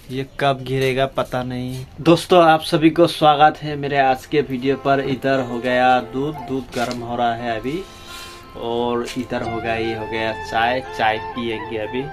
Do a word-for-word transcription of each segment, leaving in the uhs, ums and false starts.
ये कब गिरेगा पता नहीं। दोस्तों आप सभी को स्वागत है मेरे आज के वीडियो पर। इधर हो गया दूध दूध गर्म हो रहा है अभी, और इधर हो गया ये हो गया चाय चाय पिएंगे अभी।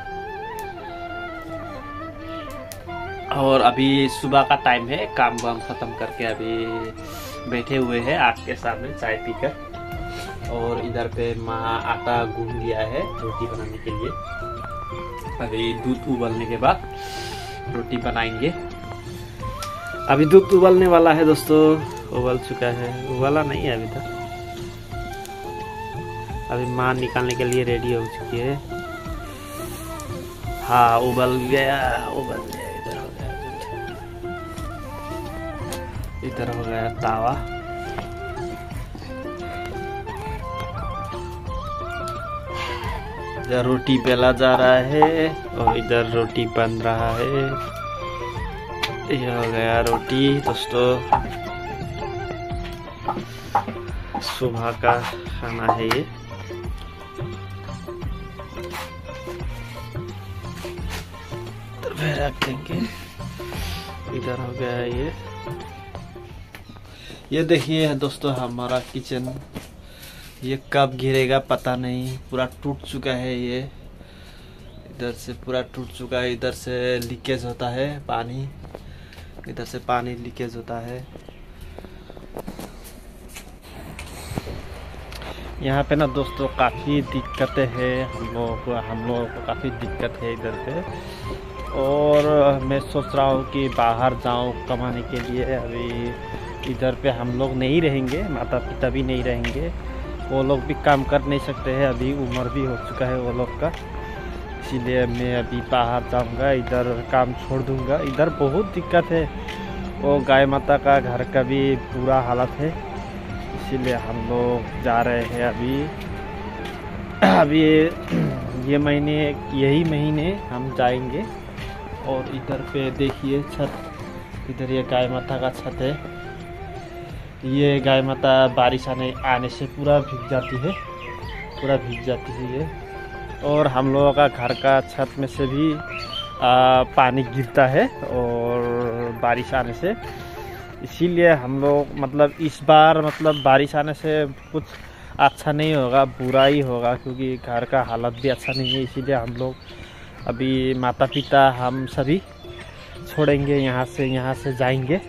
और अभी सुबह का टाइम है, काम वाम खत्म करके अभी बैठे हुए हैं आग के सामने चाय पीकर। और इधर पे माँ आटा गूंद लिया है रोटी बनाने के लिए। अभी दूध उबलने के बाद रोटी बनाएंगे। अभी दूध उबलने वाला है दोस्तों, उबल चुका है, उबला नहीं है अभी तक। अभी माँ निकालने के लिए रेडी हो चुकी है। हाँ उबल गया उबल गया। इधर हो गया इधर हो गया तावा। इधर रोटी बेला जा रहा है और इधर रोटी बन रहा है। ये हो गया रोटी दोस्तों, सुबह का खाना है ये। तो फिर रख देंगे। इधर हो गया ये ये देखिए दोस्तों हमारा किचन। ये कब गिरेगा पता नहीं, पूरा टूट चुका है ये। इधर से पूरा टूट चुका है, इधर से लीकेज होता है पानी, इधर से पानी लीकेज होता है। यहाँ पे ना दोस्तों काफ़ी दिक्कतें हैं हम लोगों को हम लोगों को काफ़ी दिक्कत है इधर पे। और मैं सोच रहा हूँ कि बाहर जाऊँ कमाने के लिए। अभी इधर पे हम लोग नहीं रहेंगे, माता पिता भी नहीं रहेंगे, वो लोग भी काम कर नहीं सकते हैं, अभी उम्र भी हो चुका है वो लोग का। इसीलिए मैं अभी बाहर जाऊंगा, इधर काम छोड़ दूंगा। इधर बहुत दिक्कत है, वो गाय माता का घर का भी बुरा हालत है, इसीलिए हम लोग जा रहे हैं अभी। अभी ये महीने यही महीने हम जाएंगे। और इधर पे देखिए छत, इधर ये गाय माता का छत है। ये गाय माता बारिश आने आने से पूरा भीग जाती है, पूरा भीग जाती है ये। और हम लोगों का घर का छत में से भी आ, पानी गिरता है और बारिश आने से। इसीलिए हम लोग मतलब इस बार मतलब बारिश आने से कुछ अच्छा नहीं होगा, बुरा ही होगा, क्योंकि घर का हालत भी अच्छा नहीं है। इसीलिए हम लोग अभी माता पिता हम सभी छोड़ेंगे, यहाँ से यहाँ से जाएंगे।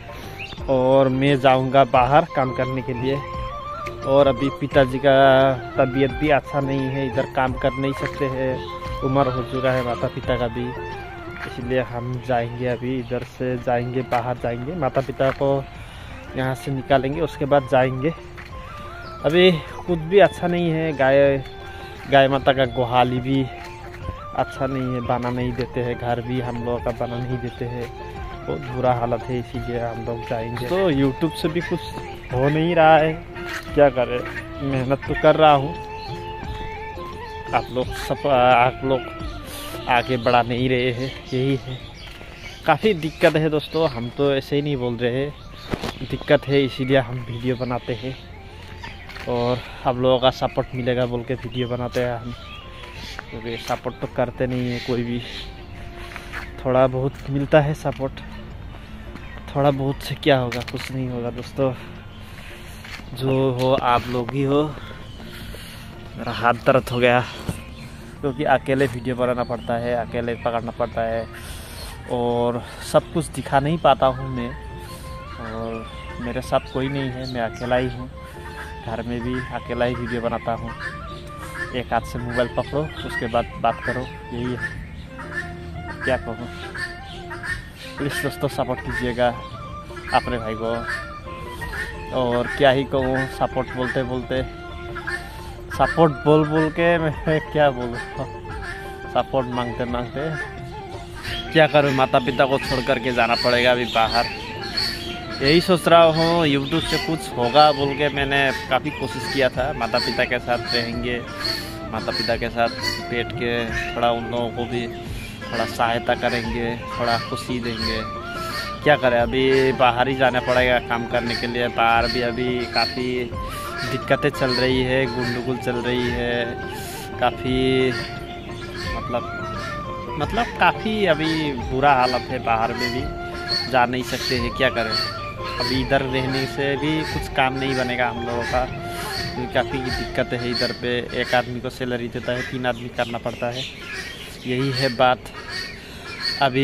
और मैं जाऊंगा बाहर काम करने के लिए। और अभी पिताजी का तबीयत भी अच्छा नहीं है, इधर काम कर नहीं सकते हैं, उम्र हो चुका है माता पिता का भी। इसलिए हम जाएंगे अभी, इधर से जाएंगे, बाहर जाएंगे, माता पिता को यहाँ से निकालेंगे, उसके बाद जाएंगे। अभी कुछ भी अच्छा नहीं है, गाय गाय माता का गोहाली भी अच्छा नहीं है, बना नहीं देते हैं, घर भी हम लोगों का बना नहीं देते हैं, बहुत बुरा हालत है। इसीलिए हम लोग जाएंगे। तो यूट्यूब से भी कुछ हो नहीं रहा है, क्या करें, मेहनत तो कर रहा हूँ, आप लोग सब आप लोग आगे बढ़ा नहीं रहे हैं, यही है। काफ़ी दिक्कत है दोस्तों, हम तो ऐसे ही नहीं बोल रहे हैं, दिक्कत है इसीलिए हम वीडियो बनाते हैं। और आप लोगों का सपोर्ट मिलेगा बोल के वीडियो बनाते हैं हम, क्योंकि सपोर्ट तो करते नहीं है कोई भी। थोड़ा बहुत मिलता है सपोर्ट, थोड़ा बहुत से क्या होगा, कुछ नहीं होगा दोस्तों। जो हो आप लोग ही हो। मेरा हाथ दर्द हो गया, क्योंकि अकेले वीडियो बनाना पड़ता है, अकेले पकड़ना पड़ता है, और सब कुछ दिखा नहीं पाता हूँ मैं। और मेरे साथ कोई नहीं है, मैं अकेला ही हूँ, घर में भी अकेला ही वीडियो बनाता हूँ। एक हाथ से मोबाइल पकड़ो, उसके बाद बात करो, यही है, क्या कहूँ। प्लीज़ दोस्तों सपोर्ट कीजिएगा अपने भाई को। और क्या ही कहूँ, सपोर्ट बोलते बोलते सपोर्ट बोल बोल के मैं क्या बोलूँ, सपोर्ट मांगते मांगते क्या करूँ, माता पिता को छोड़ करके जाना पड़ेगा अभी बाहर। यही सोच रहा हूँ यूट्यूब से कुछ होगा बोल के। मैंने काफ़ी कोशिश किया था, माता पिता के साथ रहेंगे, माता पिता के साथ बैठ के थोड़ा उन लोगों को भी थोड़ा सहायता करेंगे, थोड़ा खुशी देंगे। क्या करें, अभी बाहर ही जाना पड़ेगा काम करने के लिए। बाहर भी अभी काफ़ी दिक्कतें चल रही है, गुंडगुल चल रही है, काफ़ी मतलब मतलब काफ़ी अभी बुरा हालत है, बाहर में भी जा नहीं सकते हैं, क्या करें। अभी इधर रहने से भी कुछ काम नहीं बनेगा हम लोगों का, क्योंकि काफ़ी दिक्कत है इधर पे। एक आदमी को सैलरी देता है, तीन आदमी करना पड़ता है, यही है बात। अभी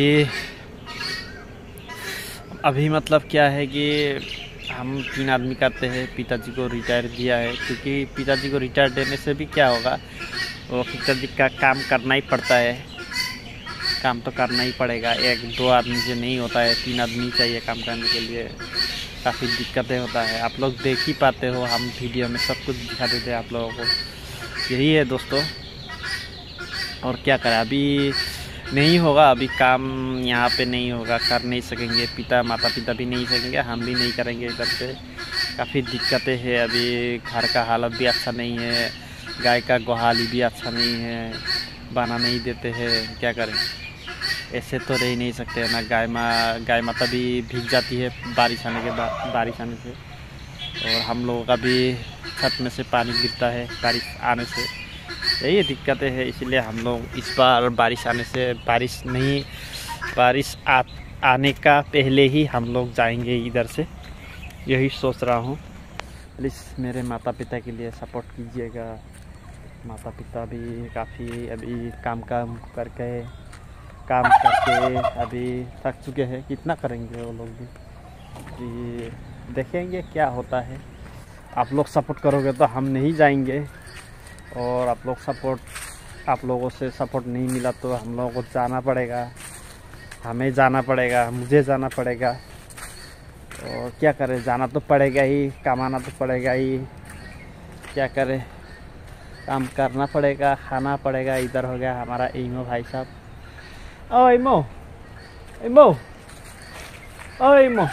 अभी मतलब क्या है कि हम तीन आदमी करते हैं, पिताजी को रिटायर दिया है, क्योंकि पिताजी को रिटायर देने से भी क्या होगा, वो पिताजी का काम करना ही पड़ता है, काम तो करना ही पड़ेगा। एक दो आदमी से नहीं होता है, तीन आदमी चाहिए काम करने के लिए, काफ़ी दिक्कतें होता है। आप लोग देख ही पाते हो, हम वीडियो में सब कुछ दिखा देते हैं आप लोगों को, यही है दोस्तों। और क्या करें, अभी नहीं होगा, अभी काम यहाँ पे नहीं होगा, कर नहीं सकेंगे, पिता माता पिता भी नहीं सकेंगे, हम भी नहीं करेंगे इधर पे। काफ़ी दिक्कतें हैं, अभी घर का हालत भी अच्छा नहीं है, गाय का गोहाली भी अच्छा नहीं है, बना नहीं देते हैं, क्या करें। ऐसे तो रह नहीं सकते ना, गाय माँ गाय माता भी भीग जाती है बारिश आने के बाद, बारिश आने से। और हम लोगों का भी छत में से पानी गिरता है बारिश आने से, यही दिक्कतें हैं। इसलिए हम लोग इस बार बारिश आने से, बारिश नहीं बारिश आ, आने का पहले ही हम लोग जाएंगे इधर से, यही सोच रहा हूँ। प्लीज़ मेरे माता पिता के लिए सपोर्ट कीजिएगा। माता पिता भी काफ़ी अभी काम काम करके काम करके अभी थक चुके हैं, कितना करेंगे वो लोग भी, कि देखेंगे क्या होता है। आप लोग सपोर्ट करोगे तो हम नहीं जाएंगे, और आप लोग सपोर्ट आप लोगों से सपोर्ट नहीं मिला तो हम लोगों को जाना पड़ेगा, हमें जाना पड़ेगा, मुझे जाना पड़ेगा। और क्या करें, जाना तो पड़ेगा ही, कमाना तो पड़ेगा ही, क्या करें, काम करना पड़ेगा, खाना पड़ेगा। इधर हो गया हमारा इमो भाई साहब। ओ इमो, इमो, ओ इमो,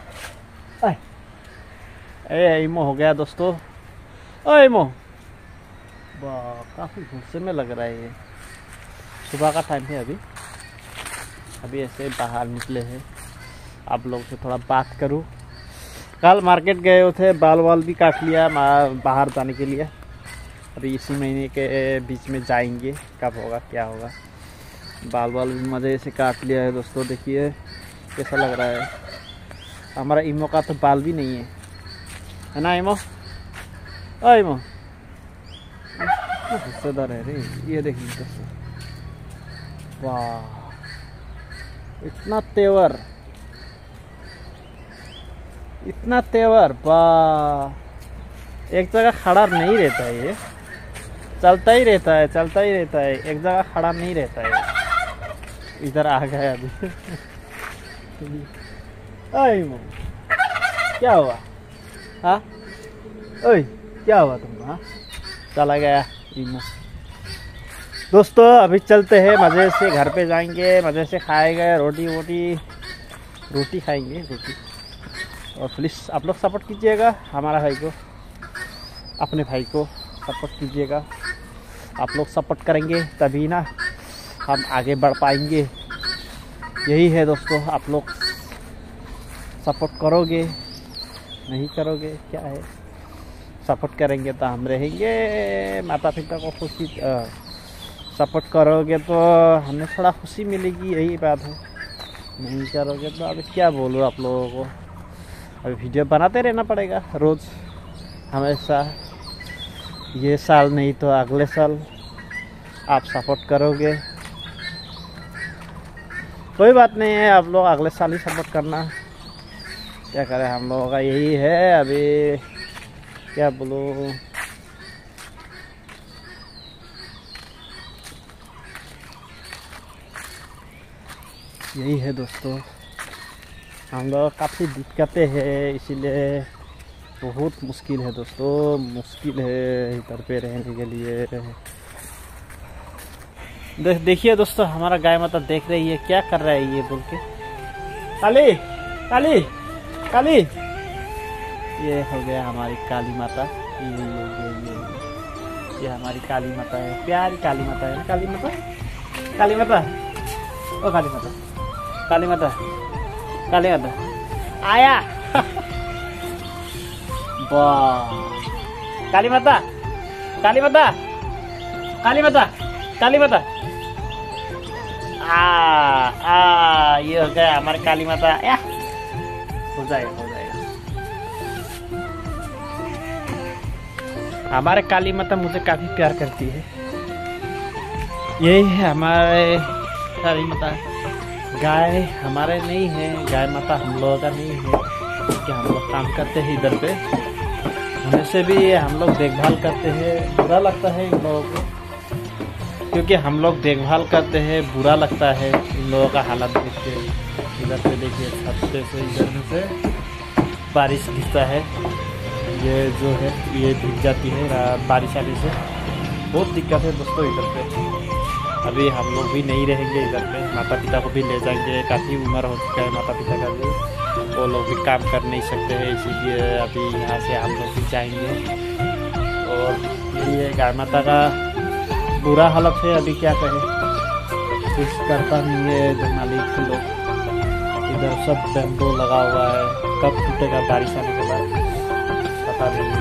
ए इमो हो गया दोस्तों। ओ इमो, वाह काफ़ी गुस्से में लग रहा है ये। सुबह का टाइम है अभी, अभी ऐसे बाहर निकले हैं, आप लोगों से थोड़ा बात करूं। कल मार्केट गए थे, बाल वाल भी काट लिया बाहर जाने के लिए। अभी इसी महीने के बीच में जाएंगे, कब होगा क्या होगा। बाल वाल भी मज़े से काट लिया है दोस्तों, देखिए कैसा लग रहा है। हमारा इमो का तो बाल भी नहीं है, है ना इमो? ओ इमो गुस्सेदार है रे, ये देखिए दोस्तों, वाह इतना तेवर, इतना तेवर, वाह। एक जगह खड़ा नहीं रहता है ये, चलता ही रहता है, चलता ही रहता है, एक जगह खड़ा नहीं रहता है। इधर आ गया अभी। ओए मो, क्या हुआ? हाँ ओए क्या हुआ तुमको? हाँ चला गया इमो। दोस्तों अभी चलते हैं, मज़े से घर पे जाएंगे, मज़े से खाएंगे, रोटी वोटी रोटी खाएंगे रोटी। और प्लीज़ आप लोग सपोर्ट कीजिएगा हमारा भाई को, अपने भाई को सपोर्ट कीजिएगा। आप लोग सपोर्ट करेंगे तभी ना हम आगे बढ़ पाएंगे, यही है दोस्तों। आप लोग सपोर्ट करोगे, नहीं करोगे क्या है, सपोर्ट करेंगे तो हम रहेंगे, माता पिता को खुशी, सपोर्ट करोगे तो हमें थोड़ा खुशी मिलेगी, यही बात है। नहीं करोगे तो अभी क्या बोलूँ आप लोगों को, अभी वीडियो बनाते रहना पड़ेगा रोज़ हमेशा। ये साल नहीं तो अगले साल आप सपोर्ट करोगे, कोई बात नहीं है, आप लोग अगले साल ही सपोर्ट करना, क्या करें, हम लोगों का यही है। अभी क्या बोलूँ, यही है दोस्तों, हम लोग काफ़ी दिक्कतें हैं, इसीलिए बहुत मुश्किल है दोस्तों, मुश्किल है इधर पे रहने के लिए। देख देखिए दोस्तों, हमारा गाय माता देख रही है, क्या कर रहा है ये बोल के, काली काली काली, ये हो गया हमारी काली माता, ये ये ये ये, ये हमारी काली माता है, प्यारी काली माता है, काली माता काली माता ओ काली माता काली माता काली माता आया। वाह काली माता काली माता काली माता काली माता आ ये हो गया हमारे काली माता। या हो जाएगा हो जाएगा। हमारे काली माता मुझे काफी प्यार करती है। यही है हमारे काली माता। गाय हमारे नहीं है, गाय माता हम लोगों का नहीं है, क्योंकि हम लोग काम करते हैं इधर पे। होने से भी हम लोग देखभाल करते हैं। बुरा लगता है इन लोगों को, क्योंकि हम लोग देखभाल करते हैं। बुरा लगता है इन लोगों का हालत देख के। इधर पे देखिए छत पे से इधर में से बारिश गिरता है, ये जो है ये भीग जाती है बारिश आने से। बहुत दिक्कत है दोस्तों इधर पे। अभी हम लोग भी नहीं रहेंगे इधर पे, माता पिता को भी ले जाएंगे। काफ़ी उम्र हो चुका है माता पिता का भी, वो लोग भी काम कर नहीं सकते हैं, इसीलिए अभी यहाँ से हम लोग भी जाएंगे। और यही है गाय माता का बुरा हालत है। अभी क्या करें, कुछ करता नहीं है जो मालिक लोग। इधर सब बैम्बू लगा हुआ है, कब टूटेगा बारिश आने के बाद पता नहीं।